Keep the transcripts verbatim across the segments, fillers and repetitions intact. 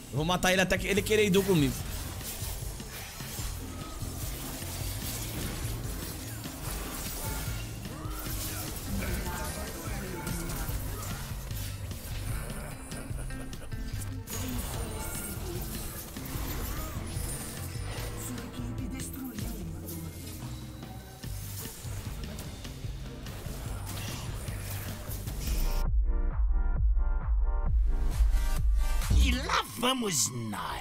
Eu vou matar ele até que ele querer ir duo comigo. E lá vamos nós.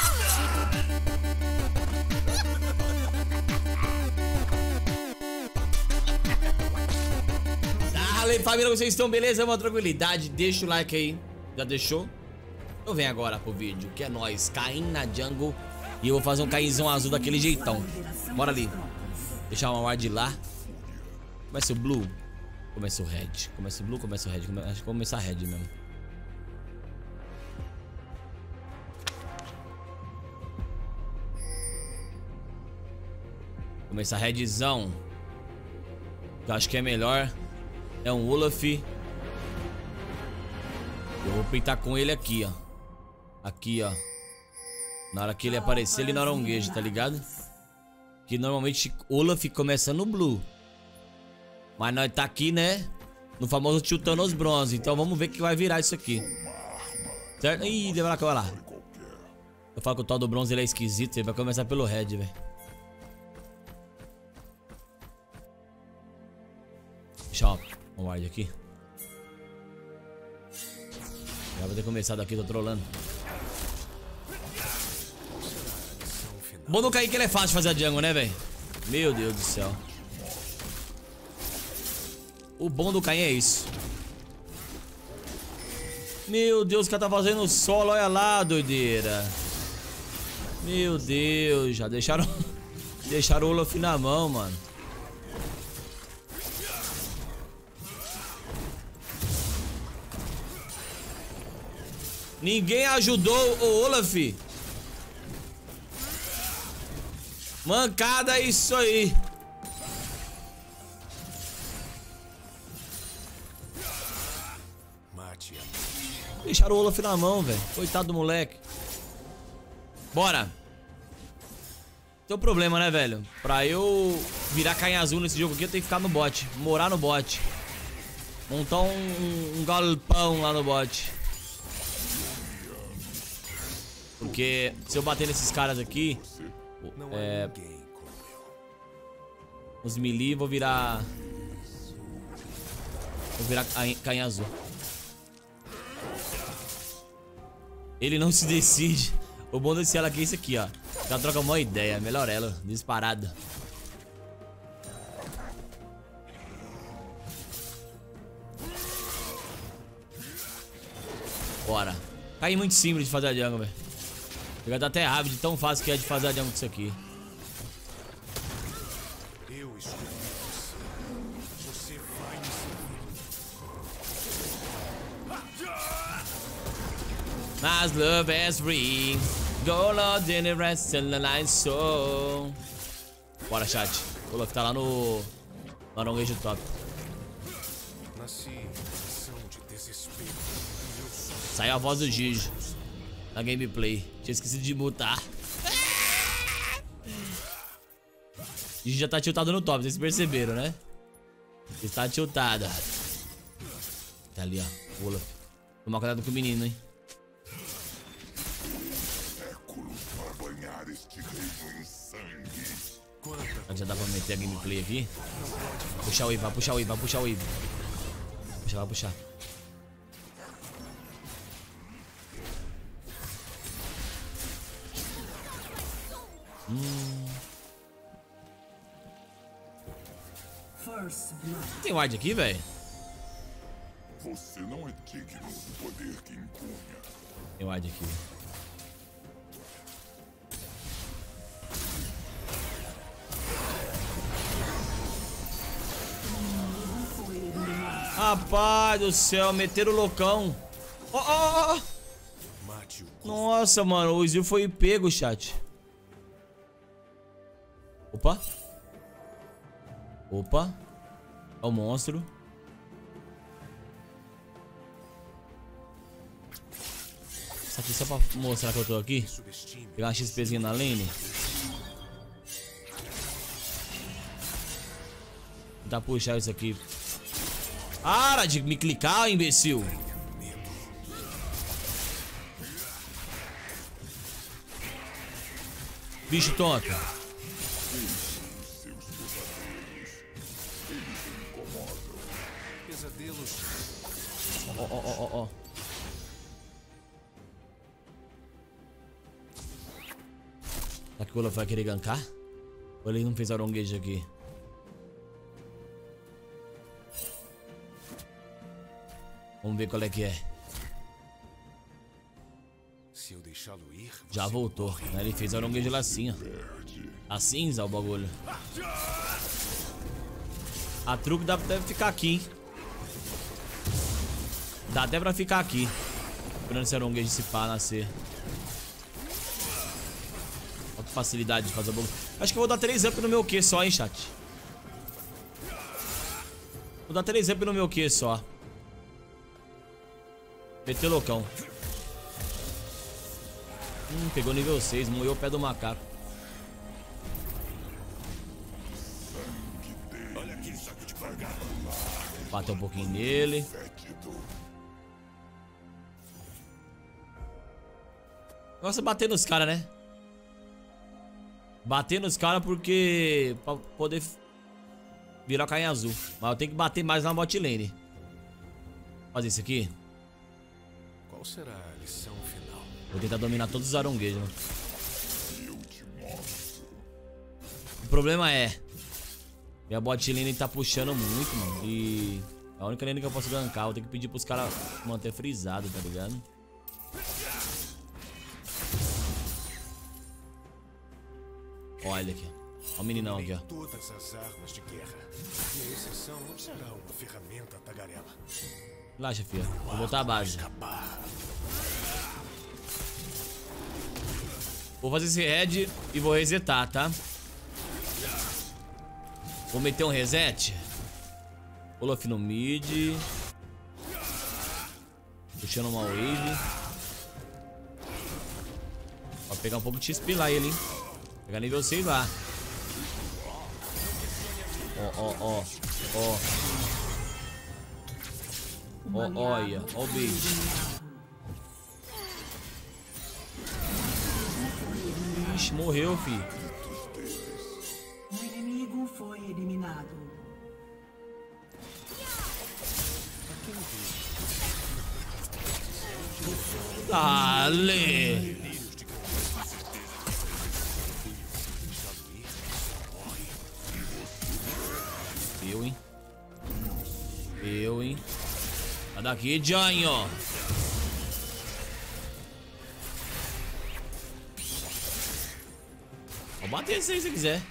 Dale, família, vocês estão beleza? Uma tranquilidade, deixa o like aí. Já deixou? Então vem agora pro vídeo, que é nóis, Caim na jungle. E eu vou fazer um Caimzão azul daquele jeitão. Bora ali. Deixar uma ward lá. Começa o blue. Começa o red. Começa o blue, começa o red. Come... Acho que vou começar red mesmo. Começar redzão. Eu acho que é melhor. É um Olaf. Eu vou peitar com ele aqui, ó. Aqui, ó. Na hora que ele aparecer, ele narangueja, tá ligado? Que normalmente Olaf começa no blue. Mas nós tá aqui, né? No famoso tiltando os bronze. Então vamos ver o que vai virar isso aqui. Certo? Ih, vai lá, vai lá. Eu falo que o tal do bronze ele é esquisito. Ele vai começar pelo red, velho. Deixa eu um ward aqui. Já vou ter começado aqui, tô trolando. Bom do Caim que ele é fácil de fazer a jungle, né, velho? Meu Deus do céu. O bom do Caim é isso. Meu Deus, o cara tá fazendo solo, olha lá, doideira. Meu Deus, já deixaram deixaram o Olaf na mão, mano. Ninguém ajudou o Olaf. Mancada é isso aí. Deixaram o Olaf na mão, velho. Coitado do moleque. Bora. Tem um problema, né, velho? Pra eu virar Caim azul nesse jogo aqui, eu tenho que ficar no bot. Morar no bot. Montar um, um galpão lá no bot. Porque se eu bater nesses caras aqui, é, os melee, vou virar Vou virar Caim azul. Ele não se decide. O bom desse elo aqui é esse aqui, ó. Já troca uma ideia, melhor elo, disparado. Bora. Caim muito simples de fazer a jungle, velho. Chega a dar até raiva de tão fácil que é de fazer a jungle com isso aqui. Eu escolho você. Você vai me servir. Mas love is free. Go Lord in the rest and the night soul. Bora, chat. O Olaf tá lá no Naranguejo top. Nasci em condição de desespero. Saiu a voz do Gigi na gameplay. Tinha esquecido de mutar. Gigi já tá tiltado no top, vocês perceberam, né? Está tiltada. Tá ali, ó. Olaf. Tomar cuidado com o menino, hein? Já dá pra meter a gameplay aqui. Puxar o I V A, puxar o I V A, puxar o I V A. Puxa, vai puxar. Hum. Tem ward aqui, velho? Você não é digno do poder que impunha. Tem ward aqui. Rapaz do céu, meteram o loucão. Ó, ó, ó. Nossa, mano, o Zil foi pego, chat. Opa. Opa. É o monstro. Aqui só pra mostrar que eu tô aqui. Pegar uma XPzinha na lane. Tentar puxar isso aqui. Para de me clicar, imbecil. Bicho tonto. Ó, ó, ó, ó, ó. Será que o Olaf vai querer gankar? Ou ele não fez aronguejo aqui? Vamos ver qual é que é. Se eu deixá-lo ir, já voltou. Né? Ele fez aronguejo lá assim, ó. Assim, Zé, o bagulho. A truque dá, deve ficar aqui, hein? Dá até pra ficar aqui. Esperando esse aronguejo se pá nascer. Olha que facilidade de fazer o bagulho. Acho que eu vou dar três up no meu Q só, hein, chat. Vou dar três up no meu Q só. Meteu loucão. Hum, pegou nível seis, moeu o pé do macaco. Bateu um pouquinho nele. Nossa, bater nos caras, né? Bater nos caras porque... pra poder virar cainha azul. Mas eu tenho que bater mais na bot lane. Fazer isso aqui. Qual será a lição final? Vou tentar dominar todos os aronguejos. O problema é... minha bot lane tá puxando muito, mano. E... a única lane que eu posso gankar. Eu tenho que pedir pros caras manter frisado, tá ligado? Olha aqui. Olha o meninão aqui, ó. Todas as armas de guerra. E a exceção não será uma ferramenta tagarela. Relaxa, filha. Vou voltar à base. Vou fazer esse head e vou resetar, tá? Vou meter um reset. Olaf no mid. Puxando uma wave. Vou pegar um pouco de X P lá ele, hein? Pegar nível seis lá. Ó, ó, ó. Ó. Ó, olha. Ó o bait. Ixi, morreu, fi. O inimigo foi eliminado. Dale! Eu, hein? Eu, hein? Sai daqui, Janho! Pode bater isso aí se quiser.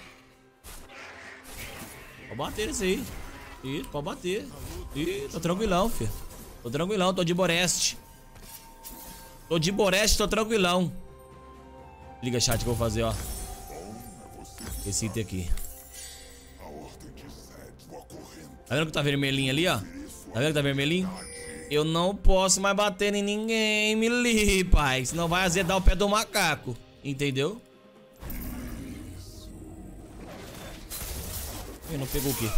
Pode bater isso aí. Ih, pode bater. Ih, tô tranquilão, filho. Tô tranquilão, tô de Boreste. Tô de Boreste, tô tranquilão. Liga, chat, que eu vou fazer, ó. Esse item aqui. Tá vendo que tá vermelhinho ali, ó? Tá vendo que tá vermelhinho? Eu não posso mais bater em ninguém, Mili, pai. Senão vai azedar o pé do macaco. Entendeu? Eu não pegou o quê?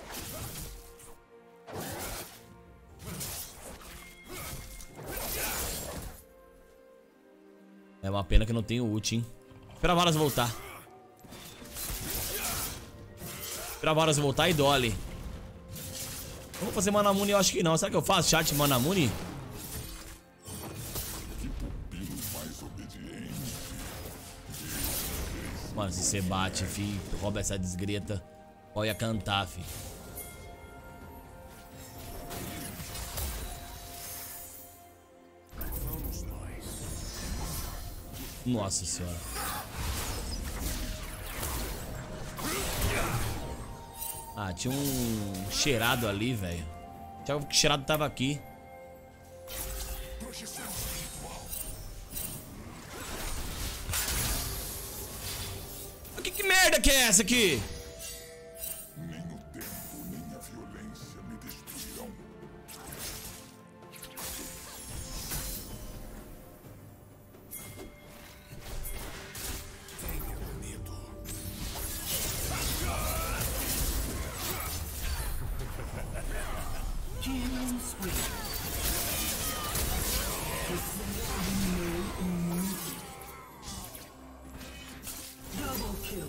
É uma pena que não tem o ult, hein? Espera a Varus voltar. Espera a Varus voltar e Dolly. Eu vou fazer Manamune, eu acho que não. Será que eu faço chat Manamune? Mano, se você bate, fi, rouba essa desgreta, olha cantar, fi. Nossa senhora. Ah, tinha um cheirado ali, velho. Tinha que cheirado tava aqui. Que, que merda que é essa aqui? Nem o tempo, nem a violência me destruirão.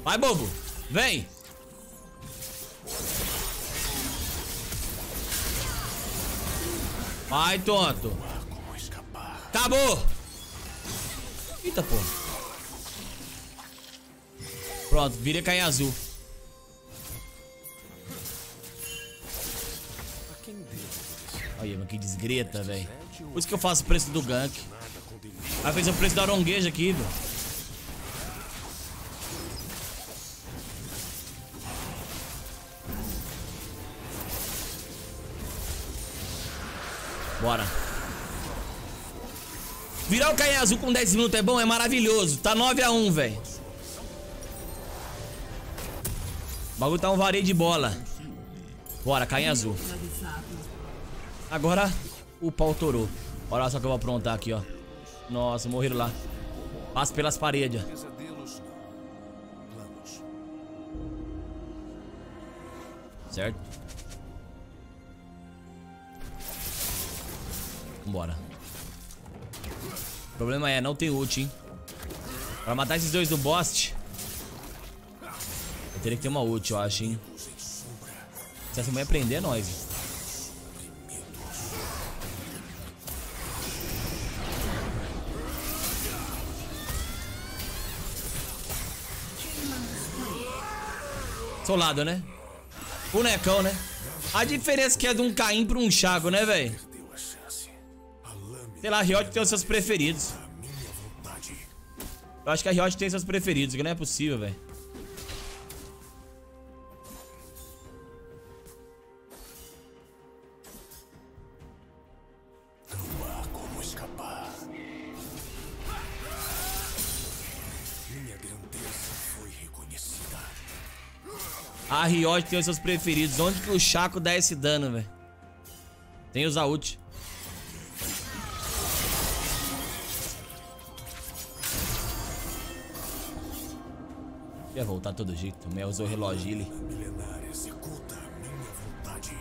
Vai, bobo. Vem. Vai, tonto. Acabou. Eita, pô. Pronto, vira cair azul. Olha, mas que desgreta, velho. Por isso que eu faço o preço do gank. Vai fazer o preço da arongueja aqui, velho. Bora. Virar o cair azul com dez minutos é bom? É maravilhoso. Tá nove a um, velho. O bagulho tá um vareio de bola. Bora, cair azul. Agora o pau torou. Olha só que eu vou aprontar aqui, ó. Nossa, morreram lá. Passa pelas paredes. Certo? Vambora. O problema é, não tem ult, hein? Pra matar esses dois do boss, eu teria que ter uma ult, eu acho, hein? Se essa mulher prender, é nóis. Solado, né? Bonecão, né? A diferença que é de um Caim pra um Chaco, né, velho? Sei lá, a Riot tem os seus preferidos. Eu acho que a Riot tem seus preferidos, que não é possível, velho. Não há como escapar. Minha grandeza foi reconhecida. A Riot tem os seus preferidos. Onde que o Chaco dá esse dano, velho? Tem os ult. Ia voltar todo jeito. Também usou o relógio ali. Milenar executa a minha vontade.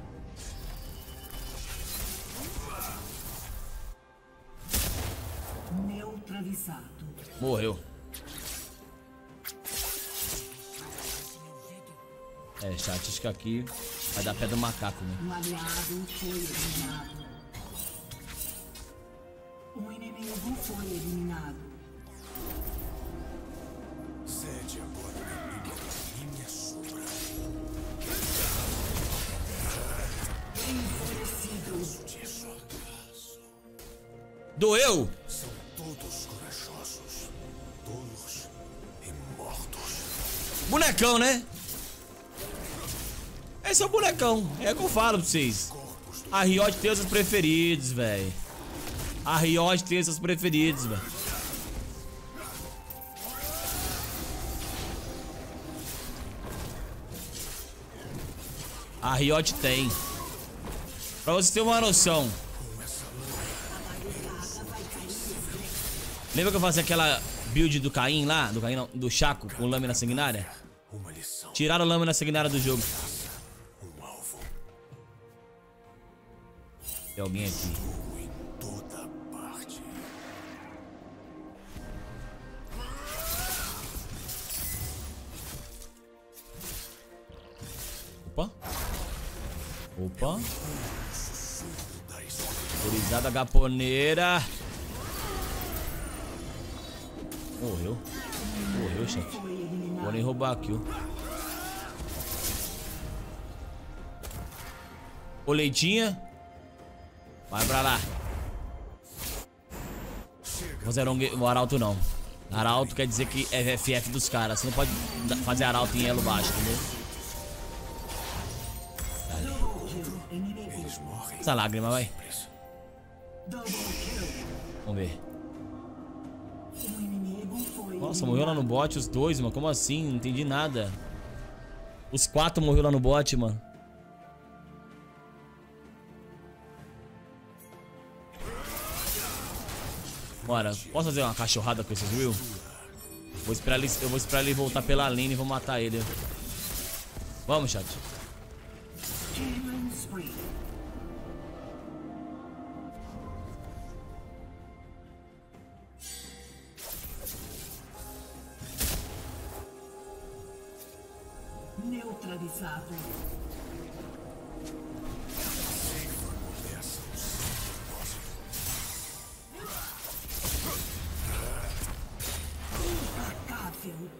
Neutralizado. Morreu. É, chat, acho que aqui vai dar pé do macaco, né? Um aliado foi eliminado. Um inimigo foi eliminado. Cede agora a minha sombra. Enfurecido. Doeu? São todos corajosos, tolos e mortos. Bonecão, né? Esse é o bonecão. É o que eu falo pra vocês. A Riot tem os seus preferidos, velho. A Riot tem os seus preferidos, velho. A Riot tem. Pra você ter uma noção. Lembra que eu fazia aquela build do Caim lá? Do Caim não, do Chaco com lâmina sanguinária? Uma lição. Tiraram a lâmina sanguinária do jogo. Um alvo. Tem alguém aqui. Estou em toda parte. Opa. Opa. Da escuridão. Autorizada gaponeira. Morreu. Morreu, chat. Foi eliminado. Vou nem roubar aqui, ó. Ô, Leitinha. Vai pra lá. Vou fazer o arauto não. Arauto quer dizer que é F F dos caras. Você não pode fazer arauto em elo baixo, entendeu? Eles morrem. Essa lágrima, vai. Double kill. Vamos ver. Um inimigo foi Nossa, morreu lá no bot os dois, mano. Como assim? Não entendi nada. Os quatro morreram lá no bot, mano. Bora, posso fazer uma cachorrada com esses Will? Vou esperar ele, eu vou esperar ele voltar pela lane e vou matar ele. Vamos, chat. Killing spree. Neutralizado. Implacável.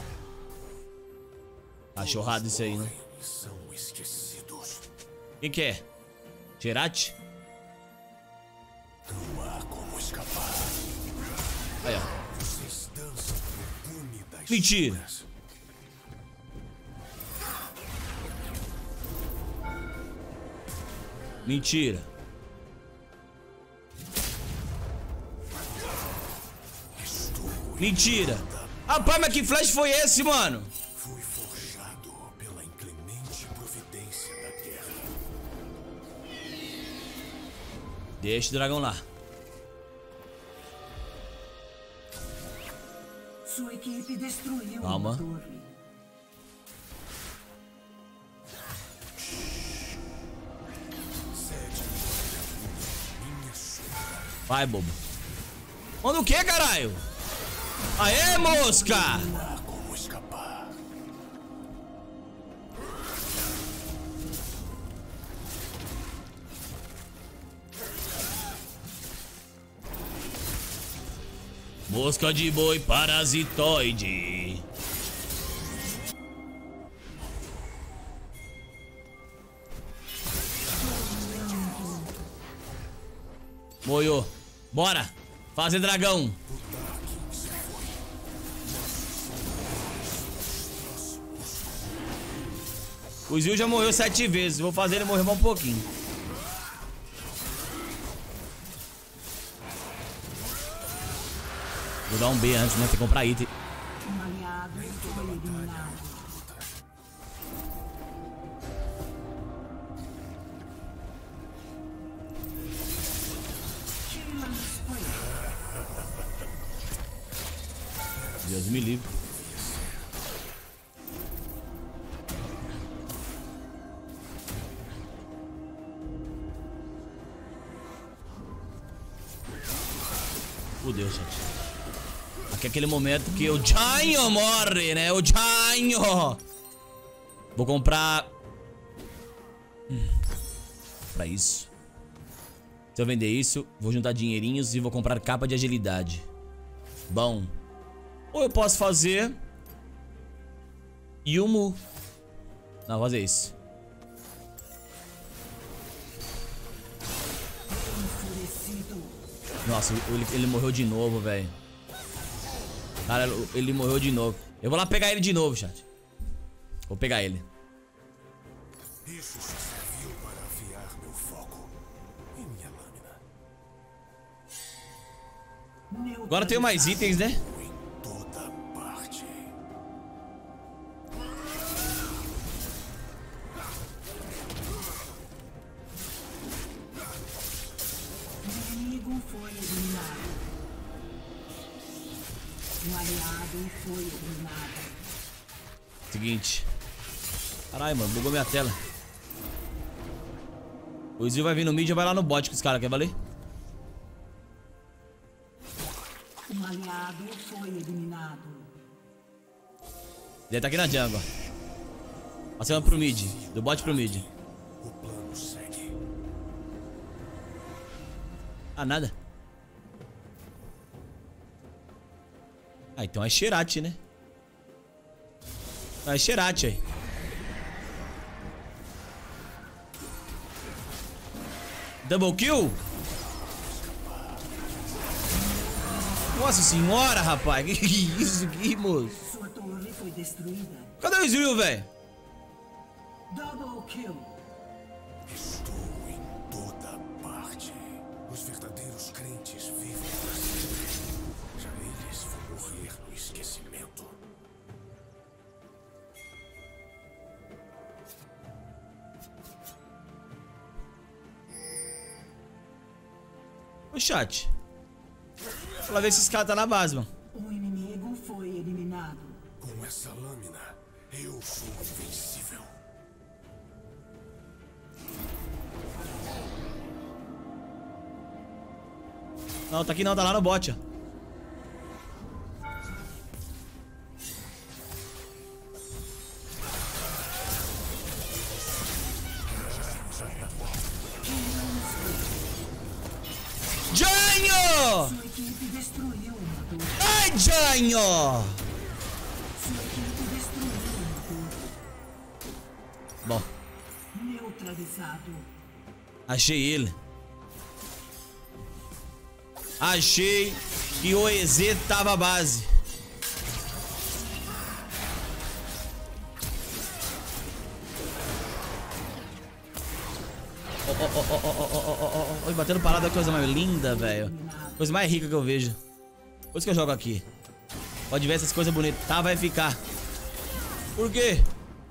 Tá chorrado isso aí, né? São esquecidos. Quem que é? Gerati? Não há como escapar. Aí, ó. Vocês dançam no cume das Mentira. sombras. Mentira. Mentira. Rapaz, mas que flash foi esse, mano? Fui forjado pela inclemente providência da guerra. Deixa o dragão lá. Sua equipe destruiu Calma. uma torre. Vai, bobo. Manda o que, caralho? Aê, mosca! Não há como escapar. Mosca de boi parasitoide. Moiô. Bora. Fazer dragão. O Zil já morreu sete vezes. Vou fazer ele morrer mais um pouquinho. Vou dar um B antes, né? Tem que comprar item. Um aliado foi eliminado. Killing spree. Deus me livre. Fudeu, chat. Aqui é aquele momento que o Janho morre, né? O Janho. Vou comprar... Hum. Pra isso. Se eu vender isso, vou juntar dinheirinhos e vou comprar capa de agilidade. Bom. Ou eu posso fazer... Yumu. Não, vou fazer isso. Nossa, ele, ele morreu de novo, velho. Cara, ele morreu de novo. Eu vou lá pegar ele de novo, chat. Vou pegar ele. Isso só serviu para afiar meu foco e minha lâmina. Agora eu tenho mais itens, né? Em toda parte. O inimigo foi eliminado. Um aliado foi eliminado. Seguinte. Caralho, mano, bugou minha tela. O Zil vai vir no mid e vai lá no bot com os caras, quer valer? Um aliado foi eliminado. Ele tá aqui na jungle. Passando pro mid, do bot pro mid. O plano segue. Ah, nada. Ah, então é Xerath, né? Ah, é Xerath aí. Double kill? Nossa senhora, rapaz. Que isso aqui, moço? Sua torre foi destruída. Cadê o Zil, velho? Double kill. Estou em toda parte. Os verdadeiros crentes vivem para sempre. Já eles vão morrer no esquecimento. Ô, chat. Vou lá ver se esse cara tá na base, mano. Um inimigo foi eliminado. Com essa lâmina, eu sou invencível. Não, tá aqui não, tá lá no bot, ó. Janho! Sua equipe destruiu uma torre. Ai, Janho! Sua equipe destruiu uma torre. Bom, Neutralizado. achei ele. Achei que o E Z tava a base. Oh, oh, oh, oh, oh, oh, oh, oh, oh. Batendo parada é a coisa mais linda, velho. Coisa mais rica que eu vejo. Por isso que eu jogo aqui. Pode ver essas coisas bonitas. Tá, vai ficar. Por quê?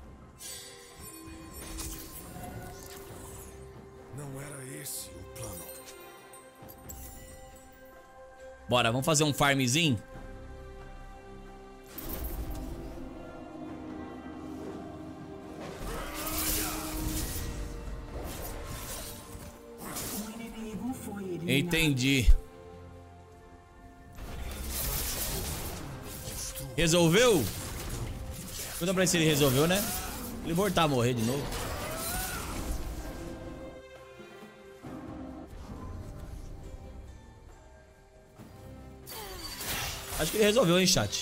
Não era esse o plano. Bora, vamos fazer um farmzinho? O inimigo foi eliminado. Entendi. Resolveu? Pergunta pra ele se ele resolveu, né? Ele voltar a morrer de novo. Acho que ele resolveu, hein, chat.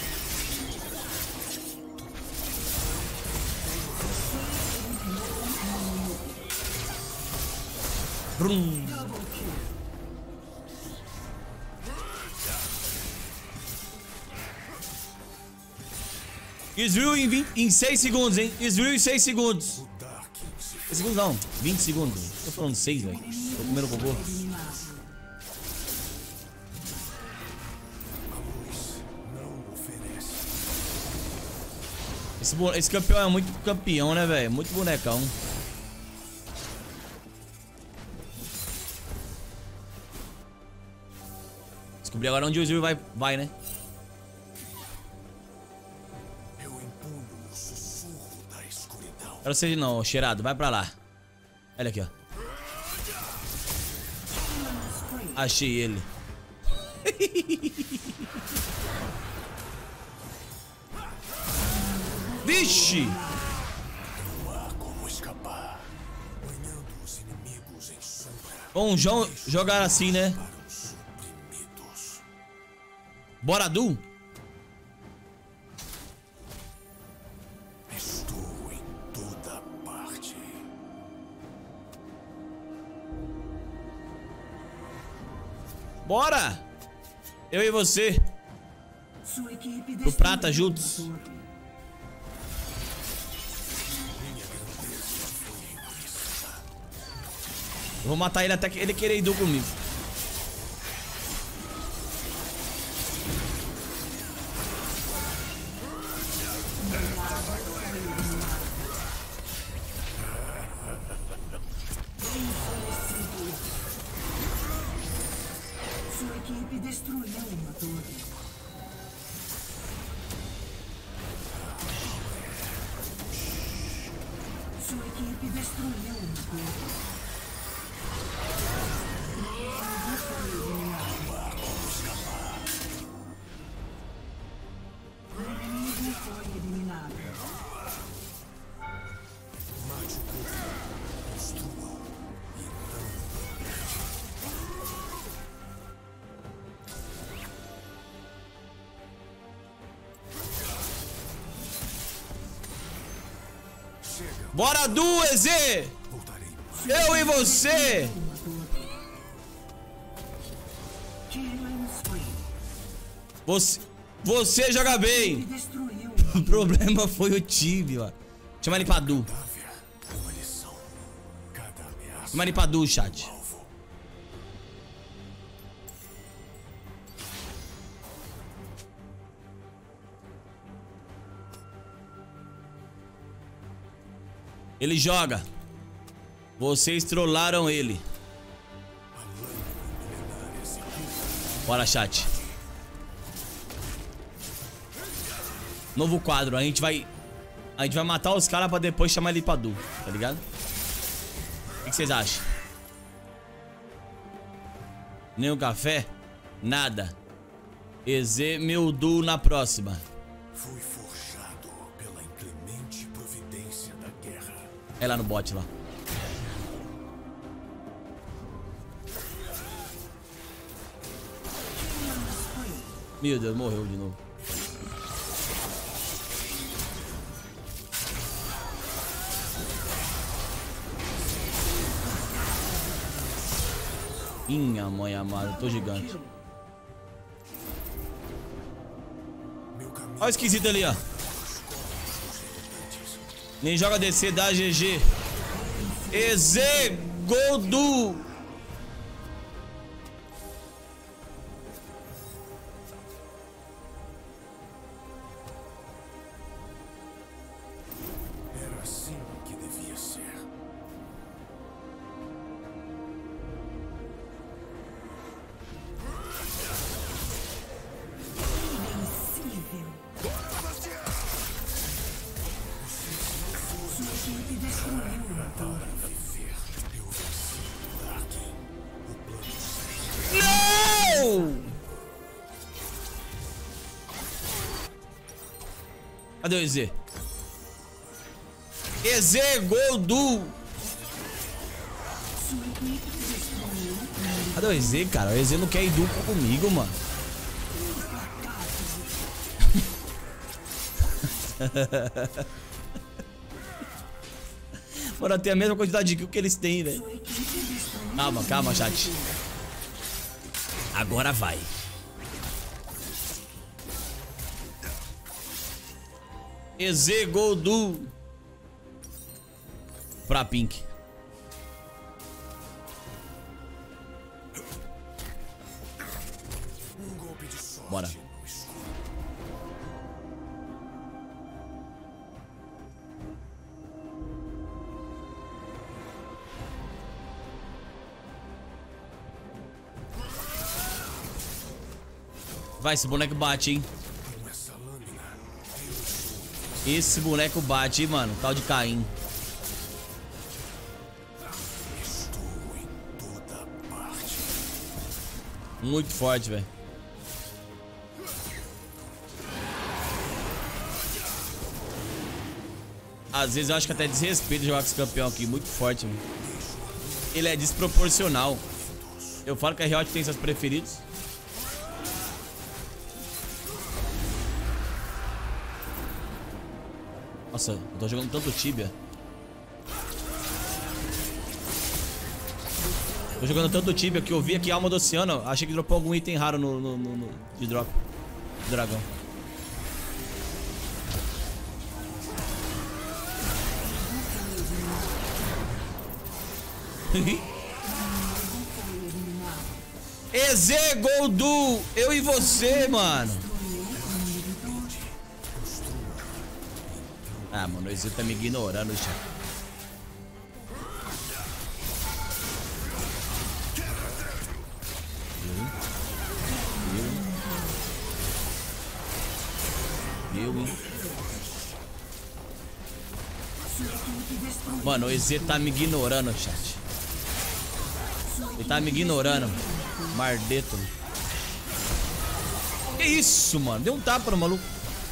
Brum. Desvio em, vinte, em seis segundos, hein? Desvio em seis segundos. O Dark se seis segundos não, vinte segundos. Tô falando seis, velho. Tô comendo cocô. a luz não oferece. Esse, bo- esse campeão é muito campeão, né, velho? Muito bonecão. Descobri agora onde o Zil vai, vai, né? Eu impunho o sussurro da escuridão. Quero ser não, cheirado. Vai pra lá. Olha aqui, ó. Achei ele. Vixe! Não há como escapar. Banhando os inimigos em sombra Vamos jo jogar assim, né? para os suprimidos. Bora, Du? Estou em toda parte. Bora! Eu e você. Sua equipe Pro prata destruiu juntos. uma torre. Eu vou matar ele até que ele querer ir Du comigo. Sua equipe destruiu uma torre. Sua equipe destruiu uma torre. O inimigo foi eliminado. Mate o corpo, destrua e não. Chega, Bora, Du, E Z! voltarei. Eu e você! Uma torre. Killing spree. Você, você joga bem! Destruiu O problema foi o time, ó. Chama ele pra Du. Cadáver, uma lição. Cada ameaça Chama ele pra Du, chat. alvo. Ele joga. Vocês trollaram ele. Bora, chat. Novo quadro. A gente vai... A gente vai matar os caras pra depois chamar ele pra Du. Tá ligado? O que que vocês acham? Nenhum café? Nada. E Z meu Du na próxima. Fui forjado pela inclemente providência da guerra. É lá no bot lá. Meu Deus, morreu de novo. Minha mãe amada, tô gigante. Olha o esquisito ali, ó. Nem joga D C, dá G G. E Z, gol do... Era assim que devia ser. Invencível. Sua equipe destruiu uma torre. Viver. Eu venci Dark. O plano Não! Cadê o E Z? E Z, gol do... Sua equipe destruiu uma Cadê o E Z, cara? O E Z não quer ir duplo comigo, mano. Mano, tem a mesma quantidade de kill que eles têm, velho. Sua equipe destruiu. Calma, calma, chat. Agora vai. E Z, gol do... Pra Pink. um golpe de sorte. Bora. No escuro. Vai, esse boneco bate, hein? Com essa lâmina, Esse boneco bate, hein, mano. Tal de Caim. estou em toda parte. Muito forte, velho. Às vezes eu acho que até desrespeito jogar com esse campeão aqui. Muito forte, mano. Ele é desproporcional. Eu falo que a Riot tem seus preferidos. Nossa, eu tô jogando tanto Tibia. Tô jogando tanto Tibia que eu vi aqui Alma do Oceano. Achei que dropou algum item raro no, no, no, no de drop. Dragão. E Z, gol do eu e você, mano. Ah, mano, o E Z tá me ignorando, chat. Eu, eu, eu, hein? Mano, o E Z tá me ignorando, chat. Ele tá me ignorando. Mardeto. Que isso, mano? Deu um tapa no maluco.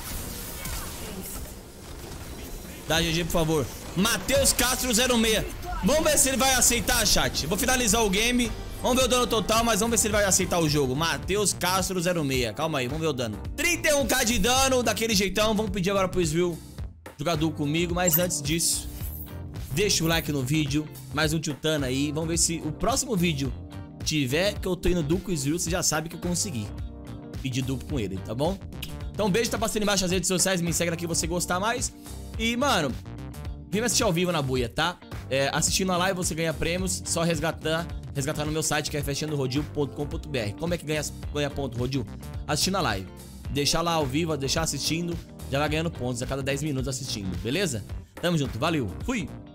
Dá G G, por favor. Matheus Castro zero seis. Vamos ver se ele vai aceitar, chat. Vou finalizar o game. Vamos ver o dano total, mas vamos ver se ele vai aceitar o jogo. Matheus Castro zero seis. Calma aí, vamos ver o dano. trinta e um k de dano, daquele jeitão. Vamos pedir agora pro Svil jogar duo comigo. Mas antes disso, deixa o like no vídeo. Mais um Tiltana aí. Vamos ver se o próximo vídeo tiver que eu tô indo duo com o Svil. Você já sabe que eu consegui pedir duo com ele, tá bom? Então um beijo, tá passando embaixo nas redes sociais. Me segue aqui se você gostar mais. E, mano, vem me assistir ao vivo na buia, tá? É, assistindo a live você ganha prêmios. Só resgatar, resgatar no meu site, que é fechando rodil ponto com ponto br. Como é que ganha, ganha ponto, Rodil? Assistindo a live. Deixar lá ao vivo, deixar assistindo, já vai ganhando pontos a cada dez minutos assistindo, beleza? Tamo junto, valeu, fui!